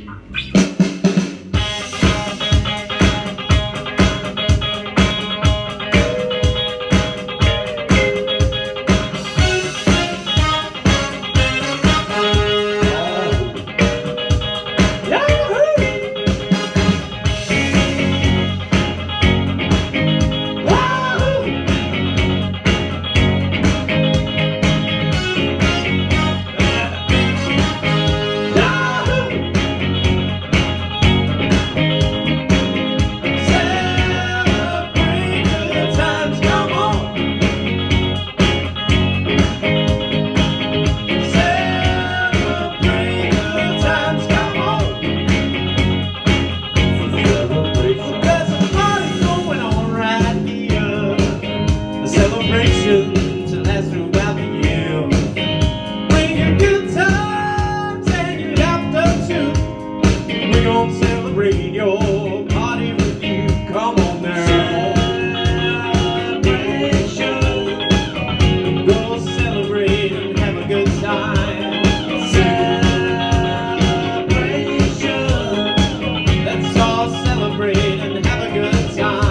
To last throughout the year. Bring your good times and your laughter too. We're gonna celebrate your party with you. Come on now. Celebration. Go celebrate and have a good time. Celebration. Let's all celebrate and have a good time.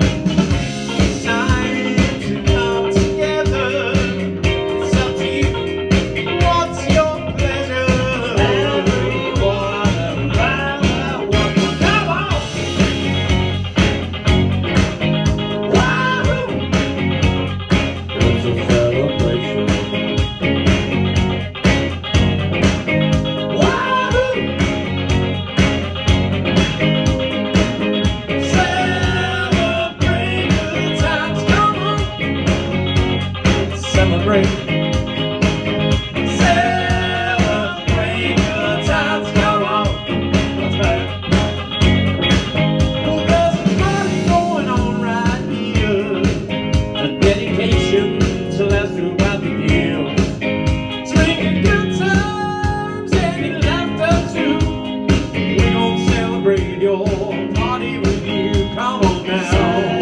Celebrate, celebrate good times, come on. That's right. Well, there's a party going on right here, a dedication to last throughout the year. Drinking good times and your laughter too. We're gonna celebrate your party with you. Come on now.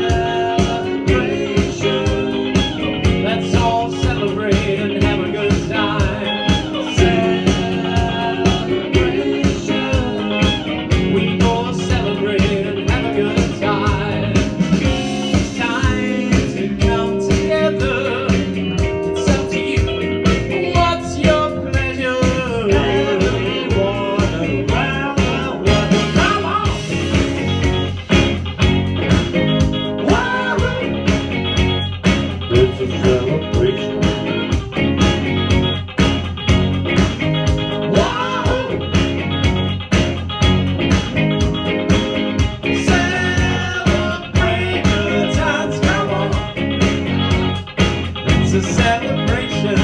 It's a celebration.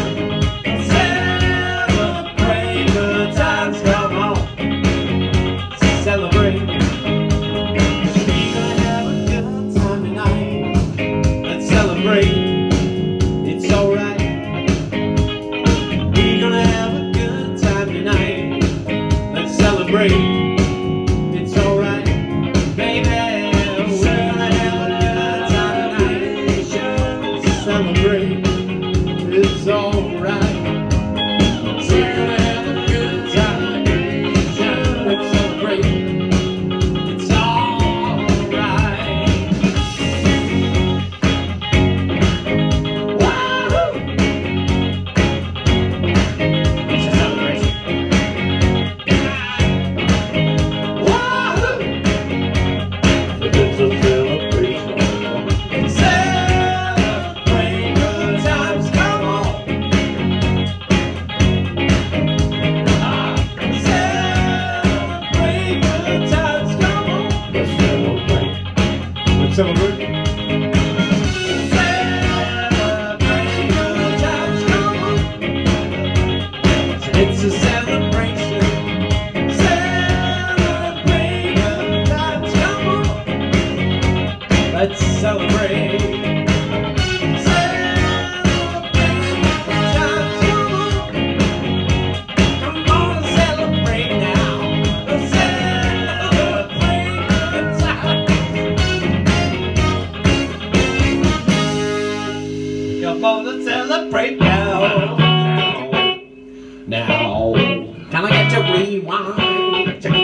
Celebrate good times, come on. Celebrate. We're gonna have a good time tonight. Let's celebrate. It's alright. We're gonna have a good time tonight. Let's celebrate. It's alright, baby. We're gonna have a good time tonight. Let's celebrate. It's alright. We're gonna have a good time. Let's celebrate. It's alright. Wahoo! It's a celebration.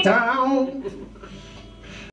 town.